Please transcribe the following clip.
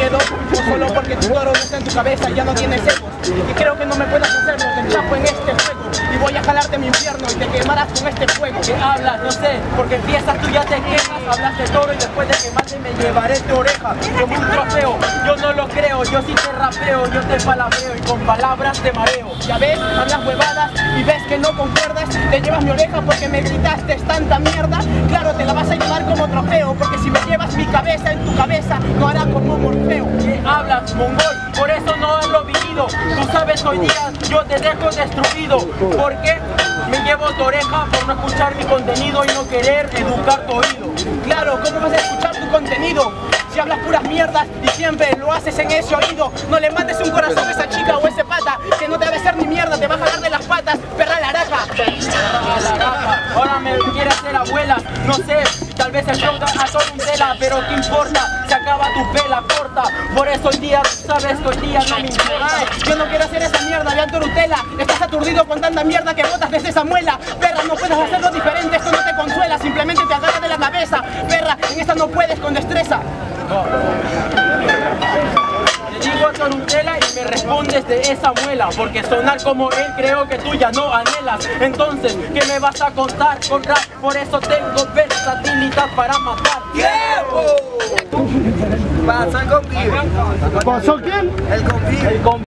miedo, o solo porque tu toro no está en tu cabeza y ya no tienes ecos. Y creo que no me puedas hacerlo, te enchapo en este juego y voy a jalarte mi infierno y te quemarás con este fuego. ¿Qué hablas? No sé, porque empiezas tú ya te quejas, hablas de toro y después de quemarte me llevaré tu oreja como un trofeo. Yo no lo creo, yo sí te rapeo, yo te palabreo y con palabras te mareo. Ya ves, hablas huevadas y ves que no concuerdas, te llevas mi oreja porque me gritaste tanta mierda. Claro, te la vas a llevar como trofeo, porque si me llevas mi cabeza en tu cabeza, no hará como Morfeo. ¿Qué hablas, mongol? Por eso no hablo vivido. Tú sabes, hoy día yo te dejo destruido. ¿Por qué? Me llevo tu oreja por no escuchar mi contenido y no querer educar tu oído. Claro, ¿cómo vas a escuchar tu contenido? Si hablas puras mierdas y siempre lo haces en ese oído, no le mandes un corazón a esa chica o ese pata, que no te va a hacer ni mierda, te va a jalar de las patas, perra laraca. Ahora me quiere hacer abuela, no sé, tal vez el flow a todo un tela, pero ¿qué importa? Se acaba tu vela corta, por eso hoy día, sabes que hoy día no me importa. Ay, yo no quiero hacer esa mierda, vean tu Nutella, estás aturdido con tanta mierda que botas desde esa muela. Perra, no puedes hacerlo diferente, esto no te consuela, simplemente te agarra de la cabeza. Perra, en esta no puedes con destreza. Le digo a Torutela y me respondes de esa muela, porque sonar como él creo que tú ya no anhelas. Entonces, ¿qué me vas a contar con rap? Por eso tengo versatilidad para matar. ¡Tiempo! Pasó el convivio. ¿Pasó quién? El convivio.